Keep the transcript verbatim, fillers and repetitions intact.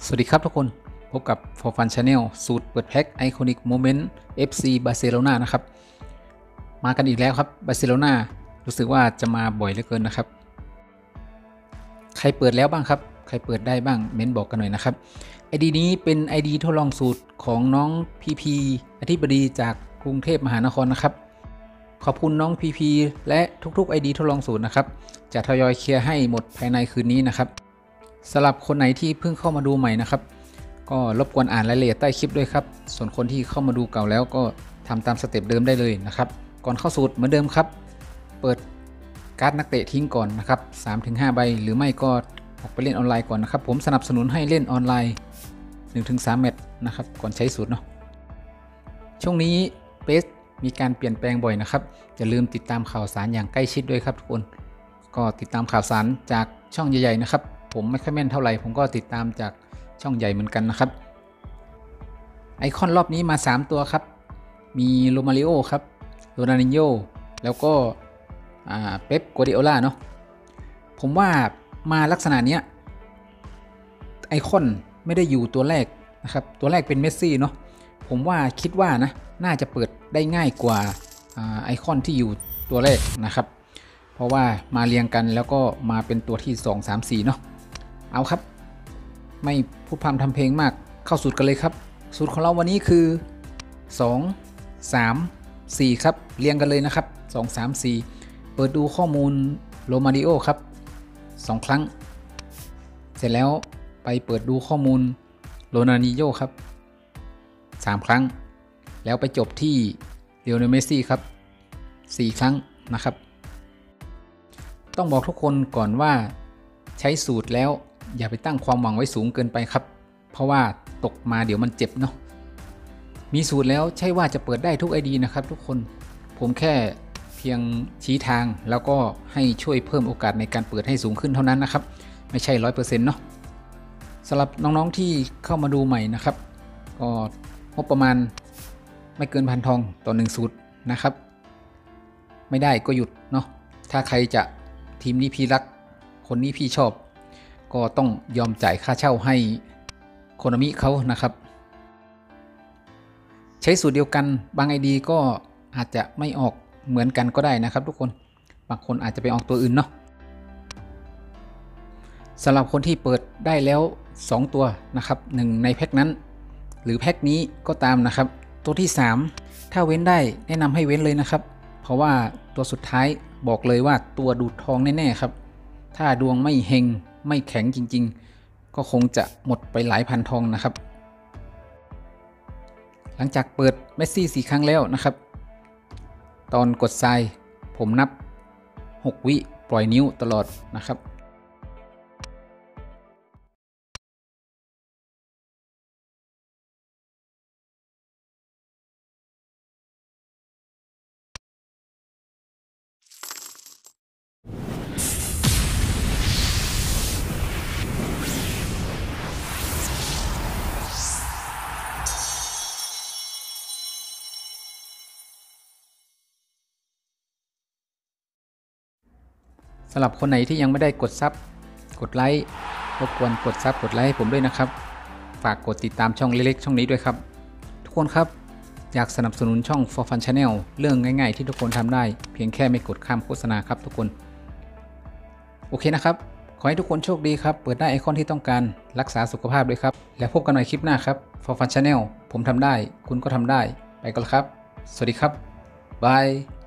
สวัสดีครับทุกคนพบกับ For Fun Channel สูตรเปิดแพ็ค Iconic Moment เอฟ ซี Barcelona นะครับมากันอีกแล้วครับ Barcelona รู้สึกว่าจะมาบ่อยเหลือเกินนะครับใครเปิดแล้วบ้างครับใครเปิดได้บ้างเม้นบอกกันหน่อยนะครับ ไอ ดี นี้เป็น ไอ ดี ทดลองสูตรของน้องพีพีอธิบดีจากกรุงเทพมหานครนะครับขอบคุณน้องพีพีและทุกๆ ไอ ดี ทดลองสูตรนะครับจะทยอยเคลียร์ให้หมดภายในคืนนี้นะครับสำหรับคนไหนที่เพิ่งเข้ามาดูใหม่นะครับก็รบกวนอ่านรายละเอียดใต้คลิปด้วยครับส่วนคนที่เข้ามาดูเก่าแล้วก็ทำตามสเต็ปเดิมได้เลยนะครับก่อนเข้าสูตรเหมือนเดิมครับเปิดการ์ดนักเตะทิ้งก่อนนะครับ สามถึงห้า ใบหรือไม่ก็ออกไปเล่นออนไลน์ก่อนนะครับผมสนับสนุนให้เล่นออนไลน์ หนึ่งถึงสาม แมตช์นะครับก่อนใช้สูตรเนาะช่วงนี้เปสมีการเปลี่ยนแปลงบ่อยนะครับอย่าลืมติดตามข่าวสารอย่างใกล้ชิดด้วยครับทุกคนก็ติดตามข่าวสารจากช่องใหญ่ๆนะครับผมไม่ค่อยแม่นเท่าไหร่ผมก็ติดตามจากช่องใหญ่เหมือนกันนะครับไอคอนรอบนี้มาสามตัวครับมีโรมาริโอครับโรนัลดินโญ่แล้วก็เป๊ปกัวร์ดิโอลาเนาะผมว่ามาลักษณะเนี้ยไอคอนไม่ได้อยู่ตัวแรกนะครับตัวแรกเป็นเมสซี่เนาะผมว่าคิดว่านะน่าจะเปิดได้ง่ายกว่าไอคอนที่อยู่ตัวแรกนะครับเพราะว่ามาเรียงกันแล้วก็มาเป็นตัวที่สอง สาม สี่เนาะเอาครับไม่พูดพร่ำทำเพลงมากเข้าสูตรกันเลยครับสูตรของเราวันนี้คือสอง สาม สี่ครับเรียงกันเลยนะครับสอง สาม สี่เปิดดูข้อมูลโรมาริโอครับสองครั้งเสร็จแล้วไปเปิดดูข้อมูลโรนัลดินโญ่ครับสามครั้งแล้วไปจบที่เลโอเนล เมสซี่ครับสี่ครั้งนะครับต้องบอกทุกคนก่อนว่าใช้สูตรแล้วอย่าไปตั้งความหวังไว้สูงเกินไปครับเพราะว่าตกมาเดี๋ยวมันเจ็บเนาะมีสูตรแล้วใช่ว่าจะเปิดได้ทุก ไอ ดี นะครับทุกคนผมแค่เพียงชี้ทางแล้วก็ให้ช่วยเพิ่มโอกาสในการเปิดให้สูงขึ้นเท่านั้นนะครับไม่ใช่ ร้อยเปอร์เซ็นต์ เนาะสำหรับน้องๆที่เข้ามาดูใหม่นะครับก็งบประมาณไม่เกินพันทองต่อหนึ่งสูตรนะครับไม่ได้ก็หยุดเนาะถ้าใครจะทีมนี้พี่รักคนนี้พี่ชอบก็ต้องยอมจ่ายค่าเช่าให้โคนามิเขานะครับใช้สูตรเดียวกันบาง ไอ ดี ก็อาจจะไม่ออกเหมือนกันก็ได้นะครับทุกคนบางคนอาจจะไปออกตัวอื่นเนาะสำหรับคนที่เปิดได้แล้วสองตัวนะครับหนึ่งในแพ็คนั้นหรือแพ็คนี้ก็ตามนะครับตัวที่สามถ้าเว้นได้แนะนำให้เว้นเลยนะครับเพราะว่าตัวสุดท้ายบอกเลยว่าตัวดูดทองแน่ๆครับถ้าดวงไม่เฮงไม่แข็งจริงๆก็คงจะหมดไปหลายพันทองนะครับหลังจากเปิดเมสซี่สี่ครั้งแล้วนะครับตอนกดทรายผมนับหกวิปล่อยนิ้วตลอดนะครับสำหรับคนไหนที่ยังไม่ได้กดซับกดไลค์รบกวนกดซับกดไลค์ให้ผมด้วยนะครับฝากกดติดตามช่องเล็กๆช่องนี้ด้วยครับทุกคนครับอยากสนับสนุนช่อง For Fun Channel เรื่องง่ายๆที่ทุกคนทำได้เพียงแค่ไม่กดข้ามโฆษณาครับทุกคนโอเคนะครับขอให้ทุกคนโชคดีครับเปิดได้ไอคอนที่ต้องการรักษาสุขภาพด้วยครับแล้วพบกันใหม่คลิปหน้าครับ For Fun Channel ผมทำได้คุณก็ทำได้ไปกันครับสวัสดีครับบาย